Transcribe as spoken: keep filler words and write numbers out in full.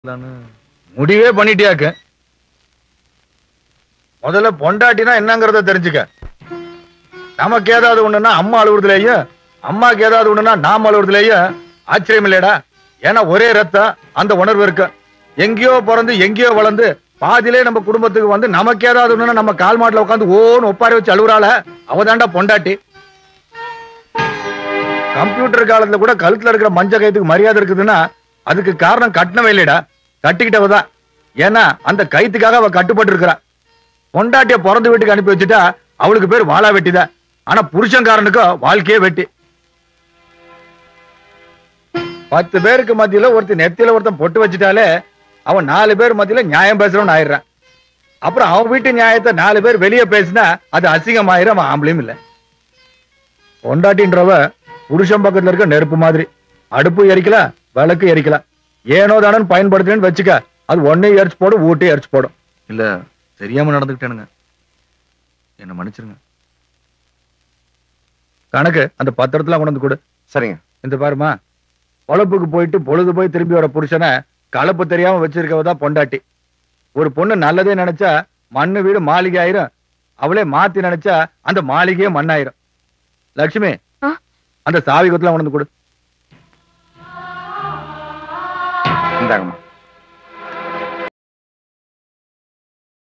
முடிவே பண்ணிட்டியாக்க. முதல்ல பொண்டாட்டினா என்னங்கறத தெரிஞ்சுக்க. நமக்கு ஏதாவது ஒண்ணுன்னா அம்மா அழுவுறதுலயே, அம்மாக்கு ஏதாவது ஒண்ணுன்னா நாம அழுவுறதுலயே ஆச்சரியம் இல்லையடா. ஏன்னா ஒரே ரத்தம், அந்த உணர்வு இருக்கு. எங்கேயோ பிறந்து எங்கேயோ வளர்ந்து பாதியிலே நம்ம குடும்பத்துக்கு வந்து நமக்கு ஏதாவது ஒண்ணுன்னா நம்ம கால் மாட்டுல உட்காந்து ஓன்னு ஒப்பாரி வச்சு அழுவுறாள, அவதான்டா பொண்டாட்டி. கம்ப்யூட்டர் காலத்துல கூட கழுத்துல இருக்கிற மஞ்ச கயித்துக்கு மரியாதை இருக்குதுன்னா அதுக்கு காரணம் கட்டணவே இல்லையடா, கட்டிக்கிட்டவதான். ஏன்னா அந்த கயித்துக்காக அவ கட்டுப்பட்டு இருக்கிறா. பொண்டாட்டிய பிறந்த வீட்டுக்கு அனுப்பி வச்சுட்டா அவளுக்கு பேர் வாழா வெட்டிதான். ஆனா புருஷன்காரனுக்கு வாழ்க்கையே வெட்டி. பத்து பேருக்கு மத்தியில ஒருத்தன் நெத்தியில ஒருத்தன் பொட்டு வச்சுட்டாலே அவன் நாலு பேர் மத்தியில நியாயம் பேசுறவன் ஆயிடுறான். அப்புறம் அவன் வீட்டு நியாயத்தை நாலு பேர் வெளியே பேசினா அது அசிங்கம் ஆயிரும். அவன் ஆம்பளையும் இல்ல. பொண்டாட்டின்றவ புருஷன் பக்கத்துல இருக்க நெருப்பு மாதிரி. அடுப்பு எரிக்கலாம், விளக்கு எரிக்கலாம். ஏனோ தானு பயன்படுத்துறேன்னு வச்சுக்க, அது ஒன்னே எரிச்சு போடும், ஊட்டே எரிச்சு போடும். இல்ல தெரியாம நடந்துக்கிட்டேனுங்க, என்ன மன்னிச்சிருங்க. கணக்கு அந்த பத்திரத்துல கொண்டு வந்து கொடு. சரிங்க. இந்த பாருமா, பொழப்புக்கு போயிட்டு பொழுது போய் திரும்பி வர புருஷனை கலப்பு தெரியாம வச்சிருக்கவதான் பொண்டாட்டி. ஒரு பொண்ணு நல்லதே நினைச்சா மண்ணு வீடு மாளிகை ஆயிரும். அவளே மாத்தி நினைச்சா அந்த மாளிகையே மண்ணாயிரும். லட்சுமி, அந்த சாவி கொத்துல கொண்டு வந்து கொடு. இந்தாங்கம்மா.